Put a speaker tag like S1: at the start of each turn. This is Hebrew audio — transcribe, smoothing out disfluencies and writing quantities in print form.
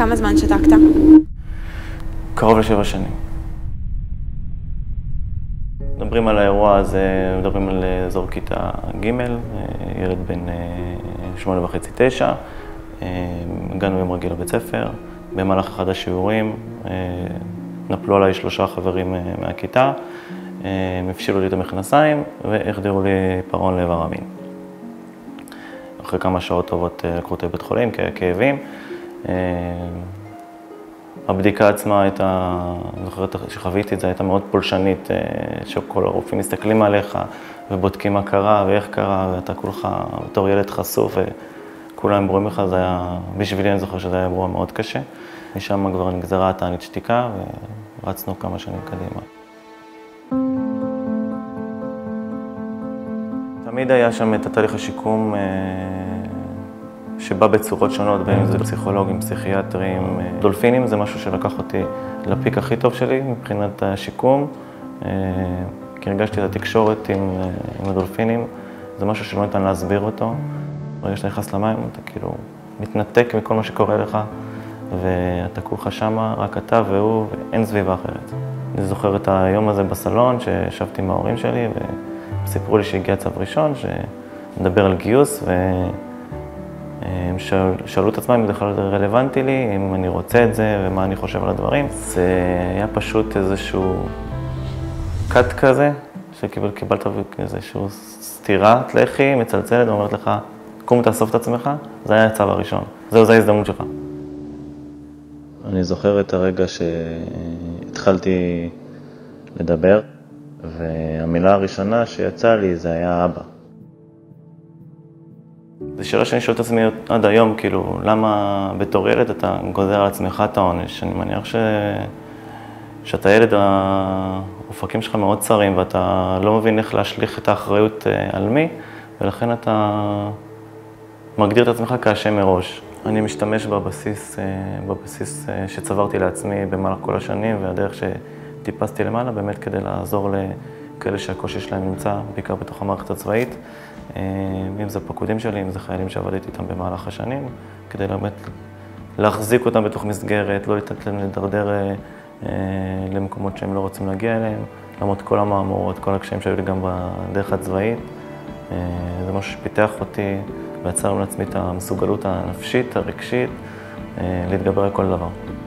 S1: כמה זמן שתקת?
S2: קרוב ל7 שנים. מדברים על האירוע הזה, מדברים על אזור כיתה ג', ילד בן 8.5-9. הגענו יום רגיל לבית ספר, במהלך אחד השיעורים נפלו עליי 3 חברים מהכיתה, הם הפשילו לי את המכנסיים והחדירו לי פרעון לעבר המין. אחרי כמה שעות טובות לקחו אותי לבית חולים, כאבים. הבדיקה עצמה הייתה, אני זוכרת שחוויתי את זה, הייתה מאוד פולשנית, שכל הרופאים מסתכלים עליך ובודקים מה קרה ואיך קרה, ואתה כולך בתור ילד חשוף וכולם ברואים לך, זה היה, בשבילי אני זוכר שזה היה אירוע מאוד קשה. משם כבר נגזרה התענית שתיקה ורצנו כמה שנים קדימה. תמיד היה שם את התהליך השיקום שבא בצורות שונות, בין אם זה פסיכולוגים, פסיכיאטרים. דולפינים זה משהו שלקח אותי לפיק הכי טוב שלי מבחינת השיקום. כי הרגשתי את התקשורת עם הדולפינים, זה משהו שלא ניתן להסביר אותו. ברגע שאתה נכנס למים, אתה כאילו מתנתק מכל מה שקורה לך, ואתה כולך שמה, רק אתה והוא, ואין סביבה אחרת. אני זוכר את היום הזה בסלון, שישבתי עם ההורים שלי, וסיפרו לי שהגיע צו ראשון, שמדבר על גיוס, הם שאלו את עצמם אם זה בכלל רלוונטי לי, אם אני רוצה את זה ומה אני חושב על הדברים. זה היה פשוט איזשהו קאט כזה, שקיבלת איזשהו סתירת לחי, מצלצלת ואומרת לך, קום תאסוף את עצמך, זה היה הצו הראשון. זהו, זו ההזדמנות שלך. אני זוכר את הרגע שהתחלתי לדבר, והמילה הראשונה שיצאה לי זה היה אבא. זו שאלה שאני שואל את עצמי עד היום, כאילו, למה בתור ילד אתה גוזר על עצמך את העונש? אני מניח שאתה ילד, האופקים שלך מאוד צרים ואתה לא מבין איך להשליך את האחריות על מי, ולכן אתה מגדיר את עצמך כאשם מראש. אני משתמש בבסיס שצברתי לעצמי במהלך כל השנים, והדרך שטיפסתי למעלה באמת כדי לעזור לכאלה שהקושי שלהם נמצא, בעיקר בתוך המערכת הצבאית. אם זה פקודים שלי, אם זה חיילים שעבדתי איתם במהלך השנים, כדי באמת להחזיק אותם בתוך מסגרת, לא לתת להם לדרדר למקומות שהם לא רוצים להגיע אליהם, למרות כל המאמרות, כל הקשיים שהיו לי גם בדרך הצבאית. זה משהו שפיתח אותי ויצר לעצמי את המסוגלות הנפשית, הרגשית, להתגבר על כל דבר.